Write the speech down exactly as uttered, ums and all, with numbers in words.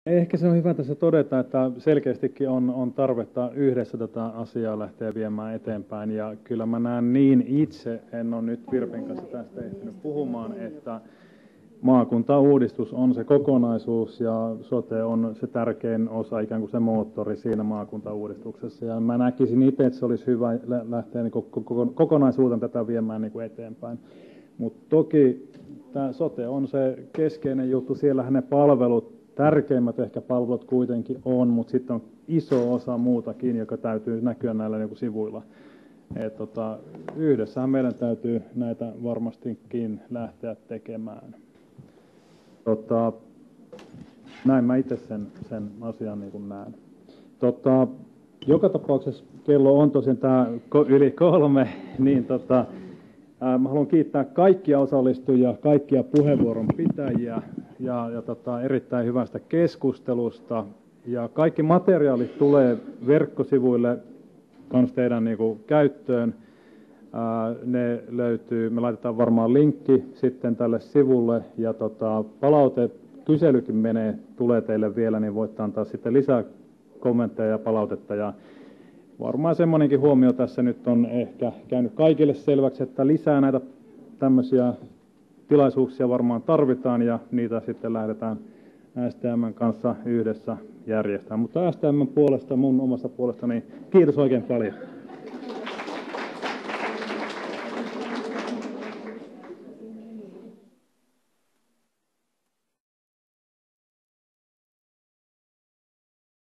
Ehkä se on hyvä tässä todeta, että selkeästikin on, on tarvetta yhdessä tätä asiaa lähteä viemään eteenpäin. Ja kyllä mä näen niin itse, en ole nyt Virpin kanssa tästä ehtinyt puhumaan, että maakuntauudistus on se kokonaisuus ja sote on se tärkein osa, ikään kuin se moottori siinä maakuntauudistuksessa. Ja mä näkisin itse, että se olisi hyvä lähteä niin kokonaisuuden tätä viemään niin kuin eteenpäin. Mutta toki tämä sote on se keskeinen juttu, siellähän ne palvelut, tärkeimmät ehkä palvelut kuitenkin on, mutta sitten on iso osa muutakin, joka täytyy näkyä näillä niin kuin sivuilla. Et tota, yhdessähän meidän täytyy näitä varmastikin lähteä tekemään. Tota, näin mä itse sen, sen asian niin kuin näen. Tota, joka tapauksessa kello on tosiaan tämä yli kolme, niin tota, ää, mä haluan kiittää kaikkia osallistujia, kaikkia puheenvuoron pitäjiä ja, ja tota, erittäin hyvästä keskustelusta. Ja kaikki materiaalit tulee verkkosivuille kans teidän niin kuin käyttöön. Ää, ne löytyy, me laitetaan varmaan linkki sitten tälle sivulle ja tota, palaute, kyselykin menee, tulee teille vielä, niin voitte antaa sitten lisää kommentteja ja palautetta. Ja varmaan semmoinenkin huomio tässä nyt on ehkä käynyt kaikille selväksi, että lisää näitä tämmöisiä tilaisuuksia varmaan tarvitaan ja niitä sitten lähdetään S T M:n kanssa yhdessä järjestämään. Mutta S T M:n puolesta, mun omasta puolestani, kiitos oikein paljon.